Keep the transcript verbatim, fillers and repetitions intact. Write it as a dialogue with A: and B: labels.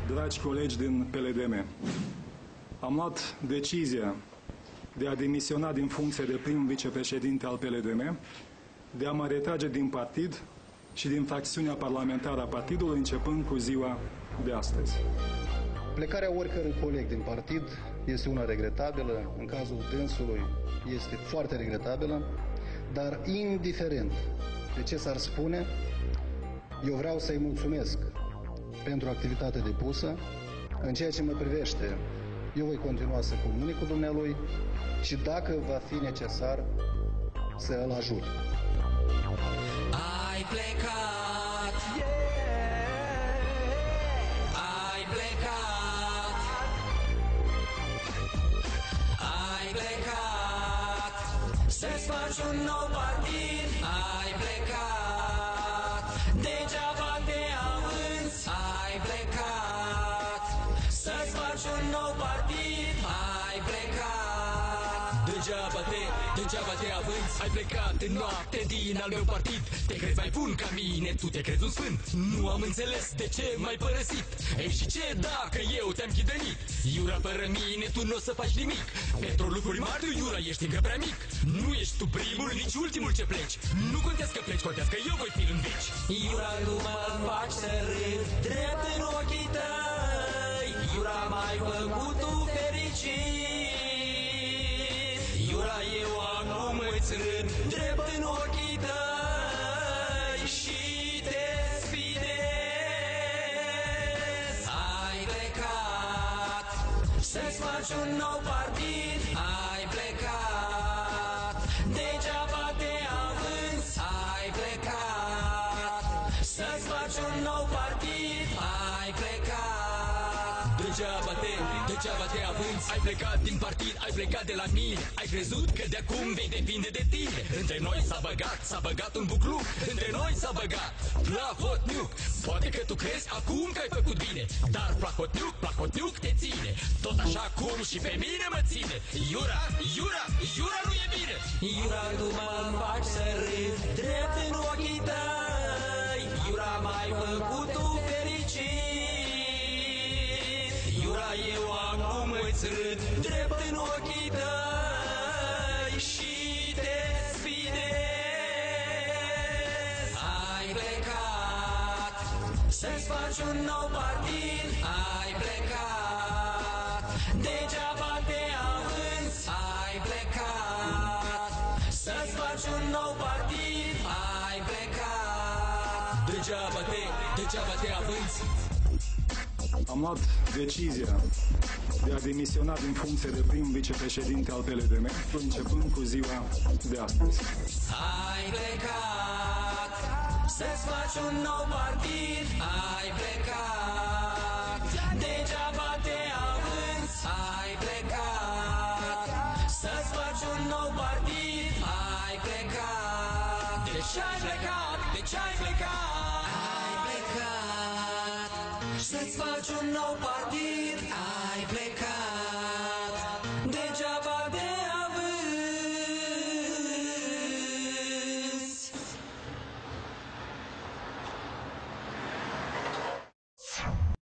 A: dragi colegi din P L D M, am luat decizia de a demisiona din funcție de prim vicepreședinte al P L D M, de a mă retrage din partid și din fracțiunea parlamentară a partidului începând cu ziua de astăzi.
B: Plecarea oricărui coleg din partid este una regretabilă, în cazul dânsului este foarte regretabilă, dar indiferent de ce s-ar spune, eu vreau să-i mulțumesc pentru activitatea depusă. În ceea ce mă privește, eu voi continua să comunic cu dumnealui și dacă va fi necesar să îl ajut.
C: Ai plecat, ai plecat, ai plecat, să-ți faci un nou partid, ai plecat, degeaba te avânți, ai plecat, să-ți faci un nou partid, ai plecat, degeaba te, degeaba te avânți, ai plecat în noapte din al meu partid. Te crezi mai bun ca mine, tu te crezi un sfânt. Nu am înțeles de ce m-ai părăsit. Ei și ce dacă eu te-am ghidănit? Iura, fără mine tu nu o să faci nimic. Pentru lucruri mari tu, Iura, ești încă prea mic. Nu ești tu primul, nici ultimul ce pleci. Nu contează că pleci, contează că eu voi fi în veci. Iura, tu mă faci să râd drept în ochii tăi. Iura, m-ai făcut tu fericit. Iura, eu acum îți râd drept în ochii tăi și te sfidez. Ai plecat să-ți faci un nou partid, ai plecat, degeaba te avânți, ai plecat, să-ți faci un nou partid, ai plecat, degeaba te, degeaba te avânți, ai plecat din partid, ai plecat de la mine, ai crezut că de acum vei depinde de tine. Între noi s-a băgat, s-a băgat un bucluc, între noi s-a băgat Plahotniuc. Poate că tu crezi acum că ai făcut bine, dar Plahotniuc, Plahotniuc te ține, tot așa cum și pe mine mă ține. Iura, Iura, Iura nu e bine. Iura, tu mă faci să râd drept în ochii tăi. Iura, m-ai făcut tu fericit. Iura, eu acum îți râd drept în ochii tăi și te sfidez. Ai plecat să-ți faci un nou partid, ai plecat, degeaba te avânți, ai plecat, să-ți faci un nou partid, ai plecat, degeaba te, degeaba te avânți.
A: Am luat decizia de a demisiona din funcție de prim vicepreședinte al P L D M, începând cu ziua de astăzi.
C: Ai plecat să-ți faci un nou partid, ai plecat, degeaba te avânți, ai plecat, să-ți faci un nou partid, ai plecat. De ce ai plecat? De ce ai plecat? Ai plecat să-ți faci un nou partid, ai